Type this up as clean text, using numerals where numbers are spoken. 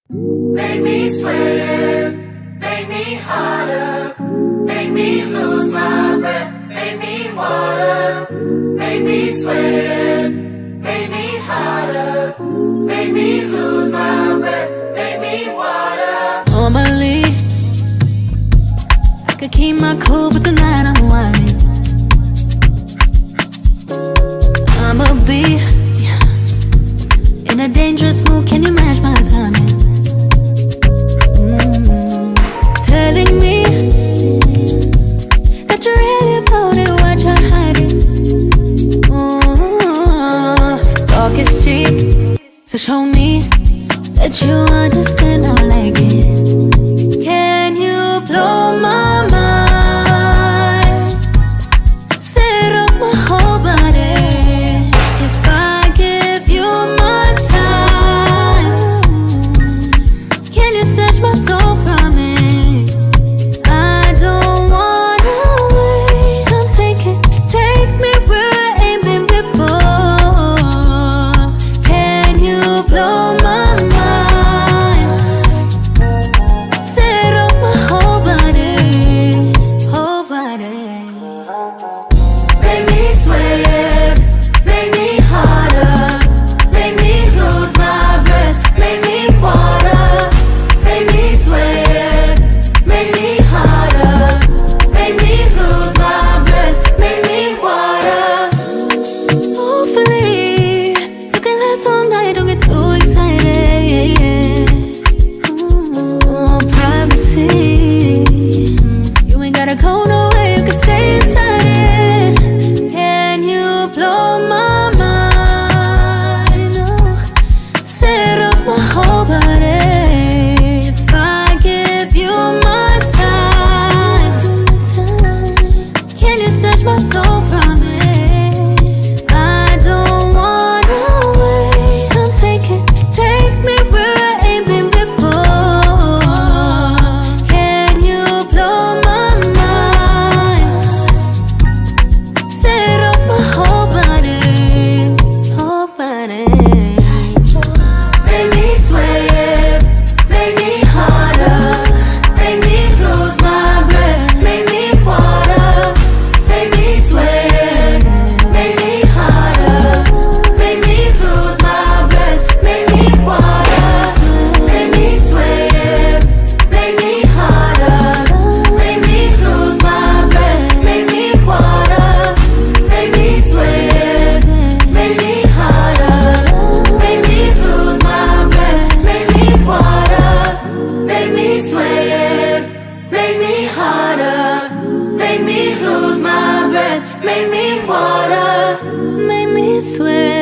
Make me sweat, make me harder, make me lose my breath, make me water, make me sweat, make me harder, make me lose my breath, make me water. Normally, I could keep my cool, but tonight I'm whining. I'ma be in a dangerous mood, can you match my timing? Telling me that you're really about it, what you're hiding. Talk is cheap, so show me that you understand I like it. Can you blow my mind? Set off my whole body. If I give you my time, can you snatch my soul from it? I don't wanna wait. Come take me where I ain't been before. Can you blow my mind? Set off my whole body, whole body. Make me sweat, make me harder, make me lose my breath, make me water, make me sweat, make me harder, make me lose my breath, make me water. Hopefully, you can last all night, don't get too excited. Privacy, you ain't gotta go nowhere, you can stay inside it. Can you blow my mind? Set off my whole body. If I give you my time, can you snatch my soul from it? I don't wanna wait. Come take me where I ain't been before. Can you blow my mind? Set off my whole body, whole body. Make me sweat, make me harder, make me lose my breath, make me water, make me sweat, make me harder, make me lose my breath, make me water, make me sweat, make me harder, make me lose my breath, make me water, make me sweat, make me harder, make me lose my breath, make me water, make me sweat, make me harder, make me lose my breath, make me water. Make me sweat.